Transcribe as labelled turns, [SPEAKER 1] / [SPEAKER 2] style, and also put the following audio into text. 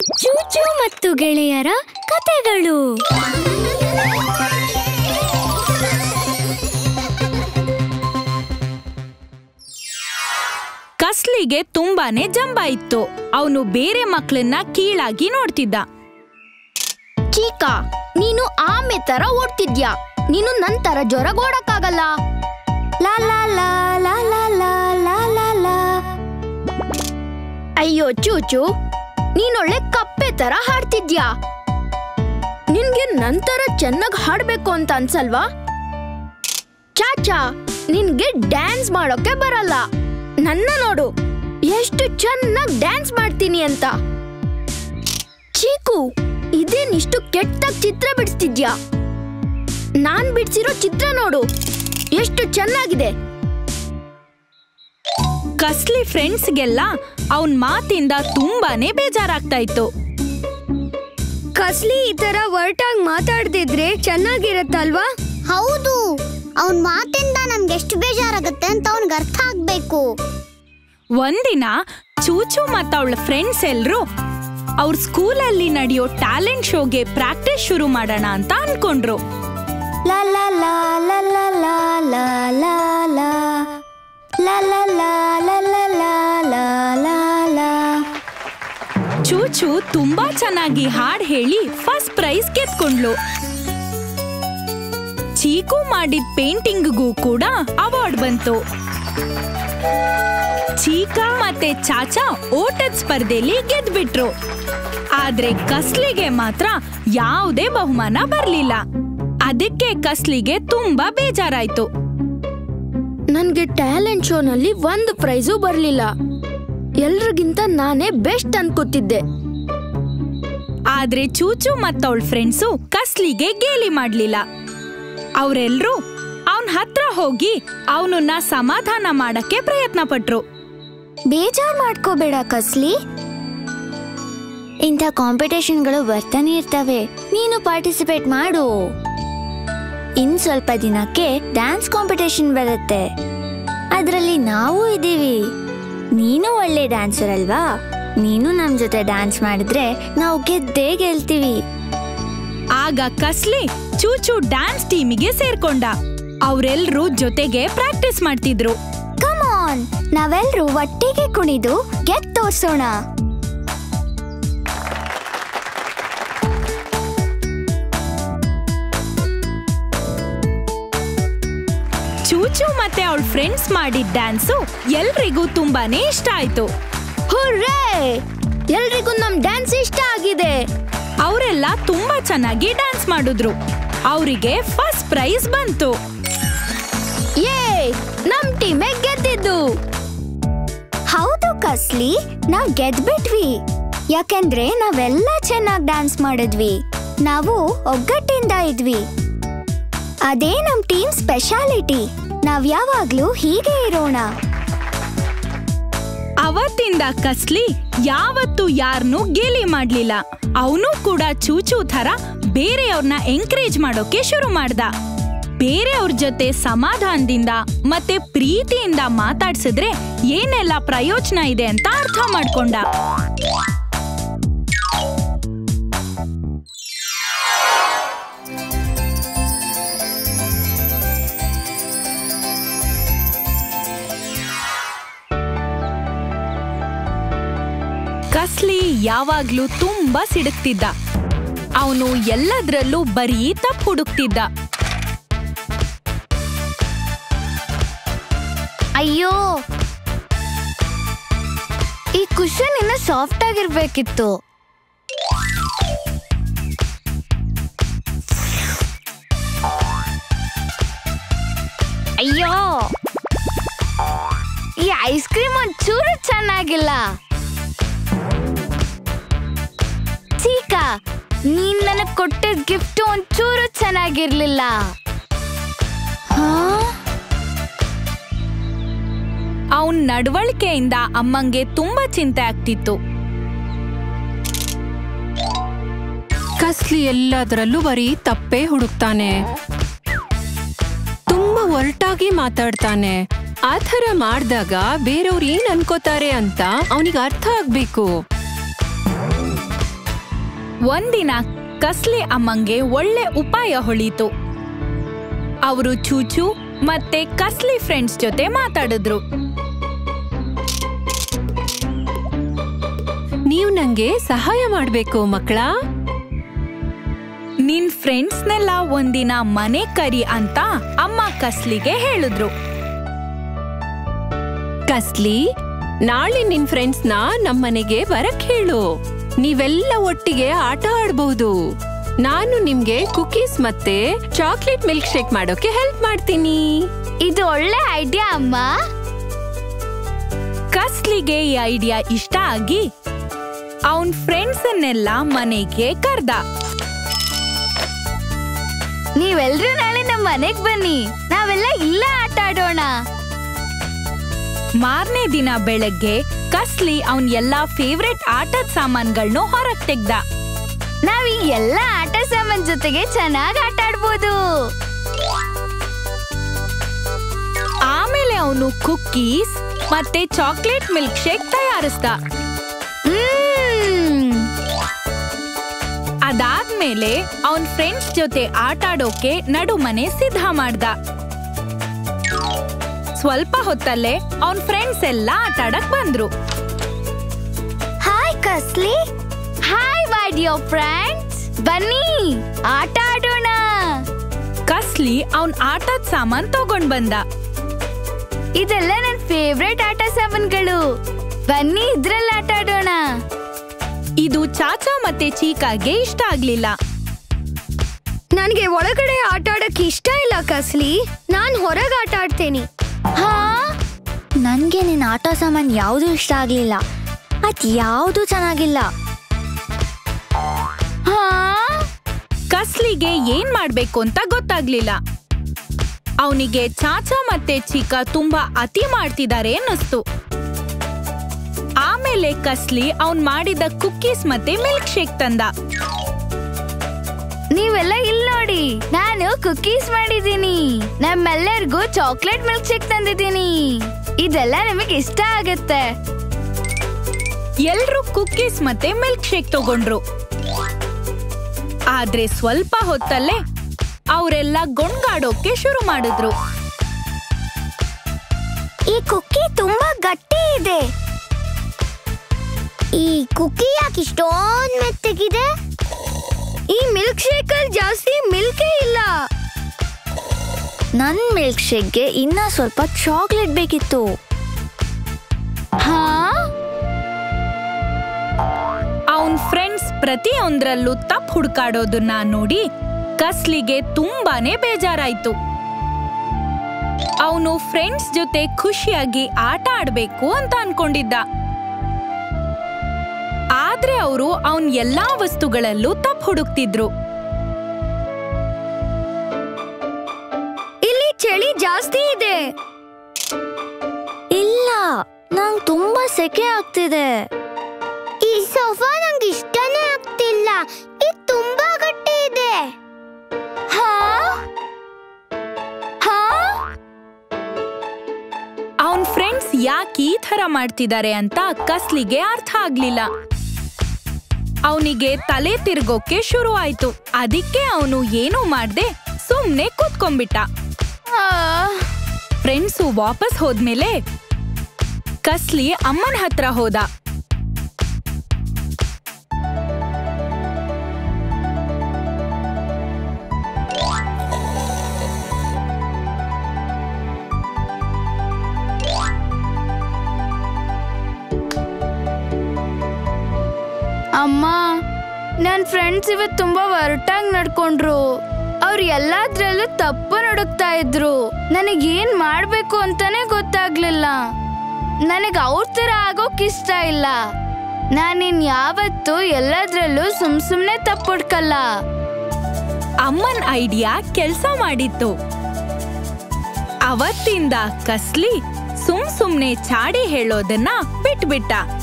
[SPEAKER 1] ಚೂಚು ಮತ್ತು ಗೆಳೆಯರ ಕತೆಗಳು.
[SPEAKER 2] ಕಸ್ಲಿಗೆ ತುಂಬಾನೇ ಜಂಬ ಇತ್ತು. ಅವನು ಬೇರೆ ಮಕ್ಕಳನ್ನ ಕೀಳಾಗಿ ನೋಡ್ತಿದ್ದ.
[SPEAKER 3] ಚೀಕಾ, ನೀನು ಆಮೆ ತರ ಓಡ್ತಿದ್ಯಾ. ನೀನು ನಂತರ ಜೊರಗೋಡಕ್ಕಾಗಲ್ಲ. ಲಾ ಲಾ ಲಾ ಲಾ ಲಾ ಲಾ ಲಾ ಲಾ ಲಾ. ಅಯ್ಯೋ ಚೂಚು, ನೀನೊಳ್ಳೆ ಕಪ್ಪೆ ತರ ಹಾಡ್ತಿದ್ಯಾ. ನಿನ್ಗೆ ನಂತರ ಚೆನ್ನಾಗಿ ಹಾಡ್ಬೇಕು ಅಂತ ಅನ್ಸಲ್ವಾ? ಚಾಚಾ, ನಿನ್ಗೆ ಡ್ಯಾನ್ಸ್ ಮಾಡೋಕೆ ಬರಲ್ಲ. ನನ್ನ ನೋಡು, ಎಷ್ಟು ಚೆನ್ನಾಗಿ ಡ್ಯಾನ್ಸ್ ಮಾಡ್ತೀನಿ ಅಂತ. ಚೀಕು, ಇದೇನಿಷ್ಟು ಕೆಟ್ಟಾಗಿ ಚಿತ್ರ ಬಿಡಿಸ್ತಿದ್ಯಾ. ನಾನ್ ಬಿಡ್ಸಿರೋ ಚಿತ್ರ ನೋಡು, ಎಷ್ಟು ಚೆನ್ನಾಗಿದೆ.
[SPEAKER 2] ಕಸ್ಲಿ ಫ್ರೆಂಡ್ಸ್ಗೆಲ್ಲ ಅವನ್ ಮಾತಿಂದ ತುಂಬಾನೇ ಬೇಜಾರಾಗ್ತಾ ಇತ್ತು.
[SPEAKER 3] ಕಸ್ಲಿ ಈ ತರ ಒರಟಾಗಿ ಮಾತಾಡ್ದಿದ್ರೆ ಚೆನ್ನಾಗಿರತ್ತಲ್ವಾ?
[SPEAKER 4] ಹೌದು, ಅವನ್ ಮಾತಿಂದ ನಮ್ಗೆ ಎಷ್ಟು ಬೇಜಾರಾಗುತ್ತೆ ಅಂತ ಅವನ್ಗೆ ಅರ್ಥ ಆಗ್ಬೇಕು.
[SPEAKER 2] ಒಂದಿನ ಚೂಚು ಮತ್ತ ಅವಳ ಫ್ರೆಂಡ್ಸ್ ಎಲ್ರು ಅವ್ರ ಸ್ಕೂಲಲ್ಲಿ ನಡೆಯೋ ಟ್ಯಾಲೆಂಟ್ ಶೋಗೆ ಪ್ರಾಕ್ಟೀಸ್ ಶುರು ಮಾಡೋಣ ಅಂತ ಅನ್ಕೊಂಡ್ರು.
[SPEAKER 3] ಲಾ ಲಾ ಲಾ ಲಾ ಲಾ ಲಾ ಲಾ ಲಾ ಲಾ ಲಾ ಲಾ ಲಾ ಲಾ ಲಾ ಲಾ ಲಾ ಲಾ.
[SPEAKER 2] ಚೂಚು ತುಂಬಾ ಚೆನ್ನಾಗಿ ಹಾಡ್ ಹೇಳಿ ಫಸ್ಟ್ ಪ್ರೈಸ್ ಗೆದ್ಕೊಂಡ್ಲು. ಚೀಕು ಮಾಡಿದ ಪೇಂಟಿಂಗ್ಗೂ ಕೂಡ ಅವಾರ್ಡ್ ಬಂತು. ಚೀಕಾ ಮತ್ತೆ ಚಾಚಾ ಓಟದ ಸ್ಪರ್ಧೆಯಲ್ಲಿ ಗೆದ್ಬಿಟ್ರು. ಆದ್ರೆ ಕಸ್ಲಿಗೆ ಮಾತ್ರ ಯಾವುದೇ ಬಹುಮಾನ ಬರ್ಲಿಲ್ಲ. ಅದಕ್ಕೆ ಕಸ್ಲಿಗೆ ತುಂಬಾ ಬೇಜಾರಾಯ್ತು.
[SPEAKER 3] ನನ್ಗೆ ಟ್ಯಾಲೆಂಟ್ ಶೋನಲ್ಲಿ ಒಂದು ಪ್ರೈಸು ಬರ್ಲಿಲ್ಲ. ಎಲ್ರಿಗಿಂತ ನಾನೇ ಬೆಸ್ಟ್ ಅನ್ಕೋತಿದ್ದೆ.
[SPEAKER 2] ಆದ್ರೆ ಚೂಚು ಮತ್ತವಳ ಫ್ರೆಂಡ್ಸು ಕಸ್ಲಿಗೆ ಗೇಲಿ ಮಾಡ್ಲಿಲ್ಲ. ಅವರೆಲ್ರೂ ಅವನ್ ಹತ್ರ ಹೋಗಿ ಅವನನ್ನ ಸಮಾಧಾನ ಮಾಡಕ್ಕೆ ಪ್ರಯತ್ನ ಪಟ್ರು.
[SPEAKER 4] ಬೇಜಾರ್ ಮಾಡ್ಕೋಬೇಡ ಕಸ್ಲಿ, ಇಂಥ ಕಾಂಪಿಟೇಷನ್ಗಳು ಬರ್ತಾನೆ ಇರ್ತವೆ. ನೀನು ಪಾರ್ಟಿಸಿಪೇಟ್ ಮಾಡು. ಇನ್ ಸ್ವಲ್ಪ ದಿನಕ್ಕೆ ಡ್ಯಾನ್ಸ್ ಕಾಂಪಿಟೇಷನ್ ಬರುತ್ತೆ. ಅದರಲ್ಲಿ ನಾವು ಇದ್ದೀವಿ. ನೀನು ಒಳ್ಳೆ ಡ್ಯಾನ್ಸರ್ ಅಲ್ವಾ? ನೀನು ನಮ್ ಜೊತೆ ಡ್ಯಾನ್ಸ್ ಮಾಡಿದ್ರೆ ನಾವು ಗೆದ್ದೇ ಗೆಲ್ತೀವಿ.
[SPEAKER 2] ಆಗ ಕಸ್ಲಿ ಚೂಚು ಡ್ಯಾನ್ಸ್ ಟೀಮಿಗೆ ಸೇರ್ಕೊಂಡ. ಅವರೆಲ್ಲರೂ ಜೊತೆಗೆ ಪ್ರಾಕ್ಟೀಸ್ ಮಾಡ್ತಿದ್ರು.
[SPEAKER 4] ಕಮ್ ಆನ್, ನಾವೆಲ್ಲರೂ ಒಟ್ಟಿಗೆ ಕುಣಿದು ಗೆದ್ದು ತೋರ್ಸೋಣ.
[SPEAKER 2] ಚೂಚು ಮತ್ತೆ ಅವಳ ಫ್ರೆಂಡ್ಸ್ ಮಾಡಿದ ಡ್ಯಾನ್ಸು ಎಲ್ರಿಗೂ ತುಂಬಾನೇ ಇಷ್ಟ ಆಯ್ತು.
[SPEAKER 3] ಹುರ್ರೇ! ಎಲ್ರಿಗೂ ನಮ್ ಡ್ಯಾನ್ಸ್ ಇಷ್ಟ ಆಗಿದೆ.
[SPEAKER 2] ಅವರೆಲ್ಲ ತುಂಬಾ ಚೆನ್ನಾಗಿ ಡ್ಯಾನ್ಸ್ ಮಾಡಿದ್ರು. ಅವರಿಗೆ ಫಸ್ಟ್ ಪ್ರೈಸ್ ಬಂತು.
[SPEAKER 3] ಯೇ! ನಮ್ ಟೀಮೇ ಗೆದ್ದಿದ್ದು.
[SPEAKER 4] ಹೌದು ಕಸ್ಲಿ, ನಾವ್ ಗೆದ್ಬಿಟ್ವಿ. ಯಾಕೆಂದ್ರೆ ನಾವೆಲ್ಲ ಚೆನ್ನಾಗಿ ಡ್ಯಾನ್ಸ್ ಮಾಡಿದ್ವಿ. ನಾವು ಒಗ್ಗಟ್ಟಿಂದ ಇದ್ವಿ. ಅದೇ ನಮ್ ಟೀಮ್ ಸ್ಪೆಷಾಲಿಟಿ. ನಾವ್ ಯಾವಾಗ್ಲೂ ಹೀಗೆ ಇರೋಣ.
[SPEAKER 2] ಅವತ್ತಿಂದ ಕಸ್ಲಿ ಯಾವತ್ತೂ ಯಾರನ್ನೂ ಗೇಲಿ ಮಾಡ್ಲಿಲ್ಲ. ಅವನು ಕೂಡ ಚೂಚು ಥರ ಬೇರೆಯವ್ರನ್ನ ಎಂಕರೇಜ್ ಮಾಡೋಕೆ ಶುರು ಮಾಡ್ದ. ಬೇರೆಯವ್ರ ಜೊತೆ ಸಮಾಧಾನದಿಂದ ಮತ್ತೆ ಪ್ರೀತಿಯಿಂದ ಮಾತಾಡ್ಸಿದ್ರೆ ಏನೆಲ್ಲ ಪ್ರಯೋಜನ ಇದೆ ಅಂತ ಅರ್ಥ ಮಾಡ್ಕೊಂಡ. ಕಸ್ಲಿ ಯಾವಾಗ್ಲೂ ತುಂಬಾ ಸಿಡುಕ್ತಿದ್ದ. ಅವನು ಎಲ್ಲದ್ರಲ್ಲೂ ಬರೀ ತಪ್ಪು ಹುಡುಕ್ತಿದ್ದ.
[SPEAKER 3] ಅಯ್ಯೋ, ಈ ಕುಶನ್ ಇನ್ನ ಸಾಫ್ಟ್ ಆಗಿರ್ಬೇಕಿತ್ತು. ಅಯ್ಯೋ, ಈ ಐಸ್ ಕ್ರೀಮ್ ಒಂಚೂರು ಚೆನ್ನಾಗಿಲ್ಲ. ಚೀಕಾ, ನೀನ್ ನನಗ್ ಕೊಟ್ಟಿದ್ ಗಿಫ್ಟ್ ಒಂಚೂರು ಚೆನ್ನಾಗಿರ್ಲಿಲ್ಲ.
[SPEAKER 2] ಅವನ್ ನಡವಳಿಕೆಯಿಂದ ಅಮ್ಮಂಗೆ ತುಂಬಾ ಚಿಂತೆ ಆಗ್ತಿತ್ತು.
[SPEAKER 5] ಕಸ್ಲಿ ಎಲ್ಲದರಲ್ಲೂ ಬರೀ ತಪ್ಪೇ ಹುಡುಕ್ತಾನೆ. ತುಂಬಾ ಒರಟಾಗಿ ಮಾತಾಡ್ತಾನೆ. ಆ ಥರ ಮಾಡ್ದಾಗ ಬೇರೆಯವ್ರು ಏನ್ ಅನ್ಕೋತಾರೆ ಅಂತ ಅವನಿಗೆ ಅರ್ಥ ಆಗ್ಬೇಕು.
[SPEAKER 2] ಒಂದಿನ ಕಸ್ಲಿ ಅಮ್ಮಂಗೆ ಒಳ್ಳೆ ಉಪಾಯ ಹೊಳೀತು. ಅವರು ಚೂಚು ಮತ್ತೆ ಕಸ್ಲಿ ಫ್ರೆಂಡ್ಸ್ ಜೊತೆ ಮಾತಾಡಿದ್ರು.
[SPEAKER 5] ನೀವು ನಂಗೆ ಸಹಾಯ ಮಾಡ್ಬೇಕು ಮಕ್ಕಳ.
[SPEAKER 2] ನಿನ್ ಫ್ರೆಂಡ್ಸ್ನೆಲ್ಲ ಒಂದಿನ ಮನೆ ಕರಿ ಅಂತ ಅಮ್ಮ ಕಸ್ಲಿಗೆ ಹೇಳಿದ್ರು.
[SPEAKER 5] ಕಸ್ಲಿ, ನಾಳೆ ನಿನ್ ಫ್ರೆಂಡ್ಸ್ನ ನಮ್ಮನೆಗೆ ಬರಕ್ ಹೇಳು. ನೀವೆಲ್ಲ ಒಟ್ಟಿಗೆ ಆಟ ಆಡ್ಬಹುದು. ನಾನು ನಿಮ್ಗೆ ಕುಕೀಸ್ ಮತ್ತೆ ಚಾಕ್ಲೇಟ್ ಮಿಲ್ಕ್ ಶೇಕ್ ಮಾಡೋಕೆ ಹೆಲ್ಪ್ ಮಾಡ್ತೀನಿ.
[SPEAKER 3] ಇದು ಒಳ್ಳೆ ಐಡಿಯಾ ಅಮ್ಮ.
[SPEAKER 2] ಕಸ್ಲಿಗೆ ಈ ಐಡಿಯಾ ಇಷ್ಟ ಆಗಿ ಅವನ್ ಫ್ರೆಂಡ್ಸನ್ನೆಲ್ಲ ಮನೆಗೆ ಕರ್ದ.
[SPEAKER 3] ನೀವೆಲ್ರೂ ನಾಳೆ ನಮ್ಮ ಮನೆಗ್ ಬನ್ನಿ, ನಾವೆಲ್ಲ ಇಲ್ಲ ಆಟ ಆಡೋಣ.
[SPEAKER 2] ಮಾರನೇ ದಿನ ಬೆಳಗ್ಗೆ ಕಸ್ಲಿ ಅವನ್ ಎಲ್ಲಾ ಫೇವ್ರೆಟ್ ಆಟದ ಸಾಮಾನ್ಗಳನ್ನೂ ಹೊರಗ್ ತೆಗ್ದ.
[SPEAKER 3] ನಾವ್ ಈ ಎಲ್ಲ ಆಟ ಸಾಮಾನ್ ಜೊತೆಗೆ ಚೆನ್ನಾಗಿ ಆಟ ಆಡ್ಬೋದು.
[SPEAKER 2] ಆಮೇಲೆ ಅವನು ಕುಕ್ಕೀಸ್ ಮತ್ತೆ ಚಾಕ್ಲೇಟ್ ಮಿಲ್ಕ್ ಶೇಕ್ ತಯಾರಿಸ್ದ. ಅದಾದ್ಮೇಲೆ ಅವನ್ ಫ್ರೆಂಡ್ಸ್ ಜೊತೆ ಆಟ ಆಡೋಕೆ ನಡುಮನೆ ಸಿದ್ಧ ಮಾಡ್ದ. ಸ್ವಲ್ಪ ಹೊತ್ತಲ್ಲೇ ಅವನ್ ಫ್ರೆಂಡ್ಸ್ ಎಲ್ಲ ಆಟ ಆಡಕ್ ಬಂದ್ರು.
[SPEAKER 3] ಹಾಯ್ ಕಸ್ಲಿ. ಹಾಯ್ ಮೈ ಡಿಯರ್ ಫ್ರೆಂಡ್ಸ್, ಬನ್ನಿ ಆಟ ಆಡೋಣ.
[SPEAKER 2] ಕಸ್ಲಿ ಅವನ್ ಆಟದ ಸಾಮಾನ್ ತಗೊಂಡ್ ಬಂದ.
[SPEAKER 3] ಇದೆಲ್ಲ ನನ್ ಫೇವ್ರೆಟ್ ಆಟ ಸಾಮಾನ್ಗಳು, ಬನ್ನಿ ಇದ್ರಲ್ಲಿ ಆಟ ಆಡೋಣ.
[SPEAKER 2] ಇದು ಚಾಚಾ ಮತ್ತೆ ಚೀಕಾಗೆ ಇಷ್ಟ ಆಗ್ಲಿಲ್ಲ.
[SPEAKER 3] ನನ್ಗೆ ಒಳಗಡೆ ಆಟ ಆಡಕ್ಕೆ ಇಷ್ಟ ಇಲ್ಲ ಕಸ್ಲಿ, ನಾನ್ ಹೊರಗೆ ಆಟ ಆಡ್ತೇನೆ. ಹಾ,
[SPEAKER 4] ನನ್ಗೆ ನಿನ್ನ ಆಟ ಸಾಮಾನ್ ಯಾವ್ದು ಇಷ್ಟ ಆಗ್ಲಿಲ್ಲ. ಅದ್ ಯಾವ್ದು ಚೆನ್ನಾಗಿಲ್ಲ.
[SPEAKER 3] ಹಾ,
[SPEAKER 2] ಕಸ್ಲಿಗೆ ಏನ್ ಮಾಡ್ಬೇಕು ಅಂತ ಗೊತ್ತಾಗ್ಲಿಲ್ಲ. ಅವನಿಗೆ ಚಾಚಾ ಮತ್ತೆ ಚೀಕಾ ತುಂಬಾ ಅತಿ ಮಾಡ್ತಿದ್ದಾರೆ ಅನ್ನಿಸ್ತು. ಆಮೇಲೆ ಕಸ್ಲಿ ಅವನ್ ಮಾಡಿದ ಕುಕ್ಕೀಸ್ ಮತ್ತೆ ಮಿಲ್ಕ್ ಶೇಕ್ ತಂದ.
[SPEAKER 3] ನೀವೆಲ್ಲ ಇಲ್ಲಿ ನೋಡಿ, ನಾನು ಕುಕ್ಕೀಸ್ ಮಾಡಿದ್ದೀನಿ. ನಮ್ಮೆಲ್ಲರಿಗೂ ಚಾಕ್ಲೇಟ್ ಮಿಲ್ಕ್ ಶೇಕ್ ತಂದಿದ್ದೀನಿ. ಇದೆಲ್ಲ ನಿಮಗೆ ಇಷ್ಟ ಆಗುತ್ತೆ.
[SPEAKER 2] ಎಲ್ರೂ ಕುಕ್ಕೀಸ್ ಮತ್ತೆ ಮಿಲ್ಕ್ ಶೇಕ್ ತಗೊಂಡ್ರು. ಆದ್ರೆ ಸ್ವಲ್ಪ ಹೊತ್ತಲ್ಲೇ ಅವರೆಲ್ಲ ಗೊಣ್ಗಾಡೋಕೆ ಶುರು ಮಾಡಿದ್ರು.
[SPEAKER 4] ಈ ಕುಕ್ಕಿ ತುಂಬಾ ಗಟ್ಟಿ ಇದೆ. ಈ ಕುಕ್ಕಿ ಯಾಕೆ ಇಷ್ಟೊಂದು ಮೆತ್ತಗಿದೆ?
[SPEAKER 3] ಈ ಮಿಲ್ಕ್ ಶೇಕ್ ಅಲ್ಲಿ ಜಾಸ್ತಿ ಮಿಲ್ಕೇ ಇಲ್ಲ.
[SPEAKER 4] ನನ್ ಮಿಲ್ಕ್ ಶೇಕ್ಗೆ ಇನ್ನ ಸ್ವಲ್ಪ ಚಾಕ್ಲೇಟ್ ಬೇಕಿತ್ತು.
[SPEAKER 3] ಹಾ,
[SPEAKER 2] ಅವನ್ ಫ್ರೆಂಡ್ಸ್ ಪ್ರತಿಯೊಂದ್ರಲ್ಲೂ ತಪ್ಪು ಹುಡುಕಾಡೋದನ್ನ ನೋಡಿ ಕಸ್ಲಿಗೆ ತುಂಬಾನೇ ಬೇಜಾರಾಯ್ತು. ಅವನು ಫ್ರೆಂಡ್ಸ್ ಜೊತೆ ಖುಷಿಯಾಗಿ ಆಟ ಆಡ್ಬೇಕು ಅಂತ ಅನ್ಕೊಂಡಿದ್ದ. ಆದ್ರೆ ಅವರು ಅವನ್ ಎಲ್ಲಾ ವಸ್ತುಗಳಲ್ಲೂ ತಪ್ಪು ಹುಡುಕ್ತಿದ್ರು.
[SPEAKER 3] ಇಲ್ಲಿ ಚಳಿ ಜಾಸ್ತಿ ಇದೆ.
[SPEAKER 4] ಇಲ್ಲ, ನಂಗ್ ತುಂಬಾ ಸೆಕೆ ಆಗ್ತಿದೆ.
[SPEAKER 3] ಈ ಸೋಫಾ ನಂಗೆ ಇಷ್ಟನೇ ಆಗ್ತಿಲ್ಲ, ಇದು ತುಂಬಾ ಗಟ್ಟಿ ಇದೆ. ಹಾ, ಹಾ,
[SPEAKER 2] ಅವನ್ ಫ್ರೆಂಡ್ಸ್ ಯಾಕೆ ಈ ತರ ಮಾಡ್ತಿದ್ದಾರೆ ಅಂತ ಕಸ್ಲಿಗೆ ಅರ್ಥ ಆಗ್ಲಿಲ್ಲ. ಅವನಿಗೆ ತಲೆ ತಿರ್ಗೋಕೆ ಶುರು ಆಯ್ತು. ಅದಕ್ಕೆ ಅವನು ಏನೂ ಮಾಡ್ದೆ ಸುಮ್ನೆ ಕೂತ್ಕೊಂಡ್ಬಿಟ್ಟ. ಫ್ರೆಂಡ್ಸು ವಾಪಸ್ ಹೋದ್ಮೇಲೆ ಕಸ್ಲಿ ಅಮ್ಮನ ಹತ್ರ ಹೋದ.
[SPEAKER 3] ಅಮ್ಮ, ನನ್ ಫ್ರೆಂಡ್ಸ್ ಇವತ್ತು ತುಂಬಾ ಒರಟಾಗಿ ನಡ್ಕೊಂಡ್ರು. ಅವ್ರು ಎಲ್ಲಾದ್ರಲ್ಲೂ ತಪ್ಪು ನಡುಕ್ತಾ ಇದ್ರು. ನನಗೇನ್ ಮಾಡ್ಬೇಕು ಅಂತಾನೆ ಗೊತ್ತಾಗ್ಲಿಲ್ಲ. ನನಗ್ ಅವ್ರ ತರ ಆಗೋಕ್ ಇಷ್ಟ ಇಲ್ಲ. ನಾನಿನ್ ಯಾವತ್ತೂ ಎಲ್ಲದ್ರಲ್ಲೂ ಸುಮ್ನೆ ತಪ್ಪು ಹುಡ್ಕಲ್ಲ.
[SPEAKER 2] ಅಮ್ಮನ್ ಐಡಿಯಾ ಕೆಲ್ಸ ಮಾಡಿತ್ತು. ಅವತ್ತಿಂದ ಕಸ್ಲಿ ಸುಮ್ನೆ ಚಾಡಿ ಹೇಳೋದನ್ನ ಬಿಟ್ಬಿಟ್ಟ.